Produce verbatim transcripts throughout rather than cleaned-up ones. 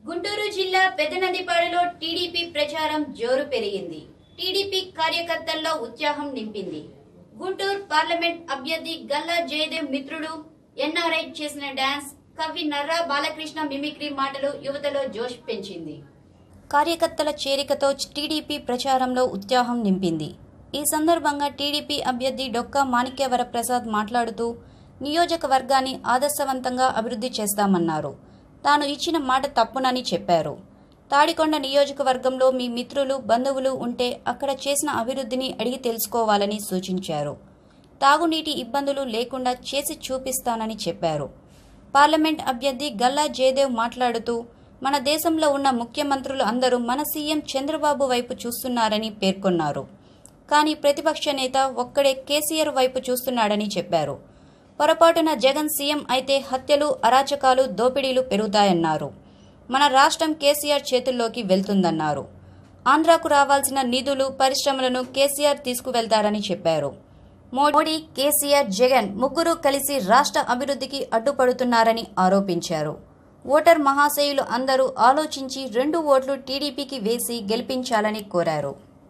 గుంటూరు జిల్లా పెదనందిపాడులో టీడీపీ ప్రచారం జోరు పెరిగింది. టీడీపీ కార్యకర్తల్లో ఉత్సాహం నింపింది. గుంటూరు పార్లమెంట్ అభ్యర్థి గల్లా జయదేవ్ మిత్రుడు ఎన్ఆర్ఐ చేసిన డాన్స్, కవి నర్రా బాలకృష్ణ మిమిక్రీ మాటలు యువతలో జోష్ పెంచింది. కార్యకర్తల చేరికతో టీడీపీ ప్రచారంలో ఉత్సాహం నింపింది. ఈ సందర్భంగా టీడీపీ అభ్యర్థి డొక్కా మాణిక్యవర ప్రసాద్ మాట్లాడుతూ నియోజకవర్గాన్ని ఆదర్శవంతంగా అభివృద్ధి చేస్తామన్నారు. తాను ఇచ్చిన మాట తప్పునని చెప్పారు. తాడికొండ నియోజకవర్గంలో మీ మిత్రులు, బంధువులు ఉంటే అక్కడ చేసిన అభివృద్ధిని అడిగి తెలుసుకోవాలని సూచించారు. తాగునీటి ఇబ్బందులు లేకుండా చేసి చూపిస్తానని చెప్పారు. పార్లమెంట్ అభ్యర్థి గల్లా జయదేవ్ మాట్లాడుతూ మన దేశంలో ఉన్న ముఖ్యమంత్రులు అందరూ మన సీఎం చంద్రబాబు వైపు చూస్తున్నారని పేర్కొన్నారు. కానీ ప్రతిపక్ష నేత ఒక్కడే కేసీఆర్ వైపు చూస్తున్నాడని చెప్పారు. పొరపాటున జగన్ సీఎం అయితే హత్యలు, అరాచకాలు, దోపిడీలు పెరుగుతాయన్నారు. మన రాష్ట్రం కేసీఆర్ చేతుల్లోకి వెళ్తుందన్నారు. ఆంధ్రాకు రావాల్సిన నిధులు, పరిశ్రమలను కేసీఆర్ తీసుకువెళ్తారని చెప్పారు. మోడీ, కేసీఆర్, జగన్ ముగ్గురు కలిసి రాష్ట్ర అభివృద్ధికి అడ్డుపడుతున్నారని ఆరోపించారు. ఓటర్ మహాశయులు అందరూ ఆలోచించి రెండు ఓట్లు టీడీపీకి వేసి గెలిపించాలని కోరారు.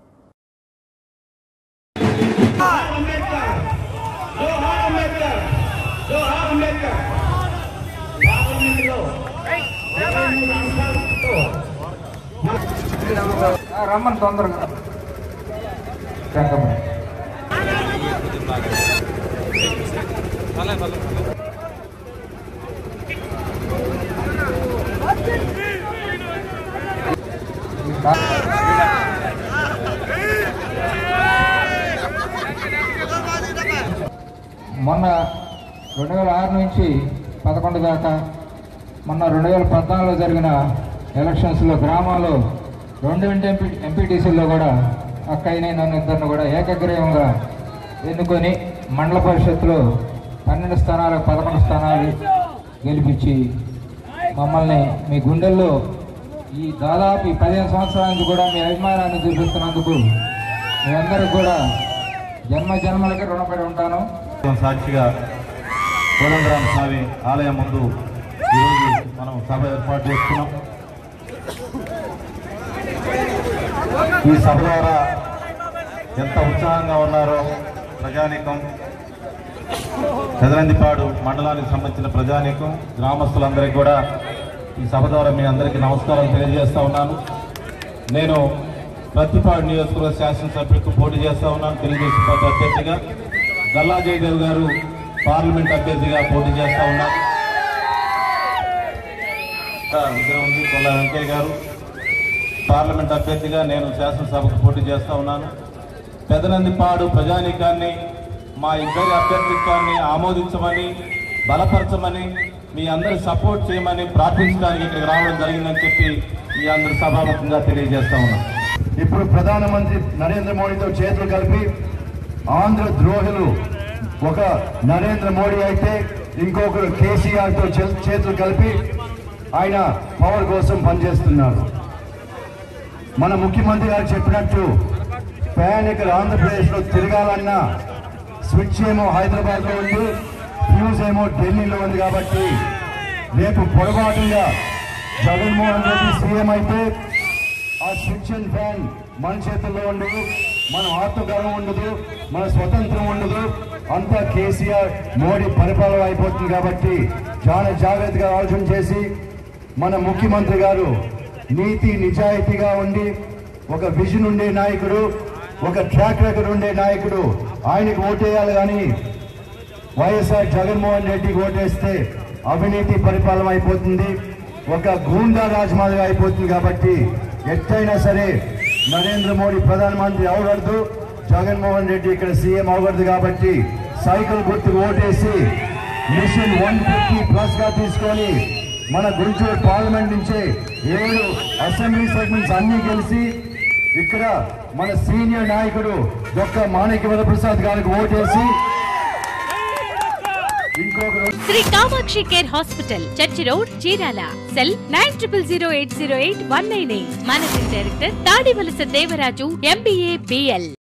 రమ్మని తొందరగా మొన్న రెండు వేల ఆరు నుంచి పదకొండు దాకా మొన్న రెండు వేల పద్నాలుగులో జరిగిన ఎలక్షన్స్లో గ్రామాల్లో రెండు ఎంపీ ఎంపీటీసీల్లో కూడా అక్కయ్యని నన్ను ఇద్దరిని కూడా ఏకగ్రీవంగా ఎన్నుకొని మండల పరిషత్తులో పన్నెండు స్థానాలకు పదకొండు స్థానాలు గెలిపించి మమ్మల్ని మీ గుండెల్లో ఈ దాదాపు ఈ పదిహేను సంవత్సరాల నుంచి కూడా మీ అభిమానాన్ని చూపిస్తున్నందుకు మీ అందరికి కూడా జన్మ జన్మలకి రుణపడి ఉంటాను. సాక్షిగా కోదండరామ స్వామి ఆలయం ముందు ఈరోజు మనం సభ ఏర్పాటు చేసుకున్నాం. ఈ సభ ద్వారా ఎంత ఉత్సాహంగా ఉన్నారో ప్రజానీకం, పెదనందిపాడు మండలానికి సంబంధించిన ప్రజానీకం, గ్రామస్తులందరికీ కూడా ఈ సభ ద్వారా మీ అందరికీ నమస్కారం తెలియజేస్తా ఉన్నాను. నేను ప్రతిపాడు నియోజకవర్గ శాసనసభ్యులకు పోటీ చేస్తా ఉన్నాను. తెలుగుదేశం పార్టీ అభ్యర్థిగా గల్లా జయదేవ్ గారు పార్లమెంట్ అభ్యర్థిగా పోటీ చేస్తా ఉన్నారు. ఉంది కొల్లా వెంకయ్య గారు పార్లమెంట్ అభ్యర్థిగా, నేను శాసనసభకు పోటీ చేస్తా ఉన్నాను. పెదనందిపాడు ప్రజానీకాన్ని మా ఇద్దరి అభ్యర్థిత్వాన్ని ఆమోదించమని, బలపరచమని, మీ అందరి సపోర్ట్ చేయమని ప్రార్థించడానికి ఇక్కడికి రావడం జరిగిందని చెప్పి మీ అందరి సభాముఖంగా తెలియజేస్తా ఉన్నాం. ఇప్పుడు ప్రధానమంత్రి నరేంద్ర మోడీతో చేతులు కలిపి ఆంధ్ర ద్రోహులు ఒక నరేంద్ర మోడీ అయితే ఇంకొకరు కేసీఆర్తో చేతులు కలిపి ఆయన పవర్ కోసం పనిచేస్తున్నారు. మన ముఖ్యమంత్రి గారు చెప్పినట్టు ఫ్యాన్ ఇక్కడ ఆంధ్రప్రదేశ్లో తిరగాలన్నా స్విచ్ ఏమో హైదరాబాద్లో ఉంది, ఫ్యూజ్ ఏమో ఢిల్లీలో ఉంది. కాబట్టి రేపు పొరపాటుగా జగన్మోహన్ రెడ్డి సీఎం అయితే ఆ స్విచ్ అండ్ ఫ్యాన్ మన చేతుల్లో ఉండదు, మన ఆత్మగౌరవం ఉండదు, మన స్వతంత్రం ఉండదు. అంతా కేసీఆర్, మోడీ పరిపాలన అయిపోతుంది. కాబట్టి చాలా జాగ్రత్తగా ఆలోచన చేసి మన ముఖ్యమంత్రి గారు నీతి నిజాయితీగా ఉండి ఒక విజన్ ఉండే నాయకుడు, ఒక ట్రాక్ రికార్డ్ ఉండే నాయకుడు, ఆయనకు ఓటేయాలి. కానీ వైఎస్ఆర్ జగన్మోహన్ రెడ్డికి ఓటేస్తే అవినీతి పరిపాలన అయిపోతుంది, ఒక గూండా రాజమాదిగా అయిపోతుంది. కాబట్టి ఎట్టయినా సరే నరేంద్ర మోడీ ప్రధానమంత్రి అవగలదు, జగన్మోహన్ రెడ్డి ఇక్కడ సీఎం అవగలదు. కాబట్టి సైకిల్ గుర్తుకు ఓటేసి మిషన్ వన్ ఫిఫ్టీ ప్లస్ గా తీసుకొని మన గుంటూరు పార్లమెంట్ నుంచే ఏడు అసెంబ్లీ సెగ్మెంట్స్ అన్ని గెలిచి ఇక్కడ మన సీనియర్ నాయకుడు డొక్కా మాణిక్యవర ప్రసాద్ గారికి ఓటేసి Shri Kamakshi care hospital, church road, Chirala. Cell nine triple zero eight zero eight one nine eight. Managing director Tadivalasa Devaraju, MBA, BL.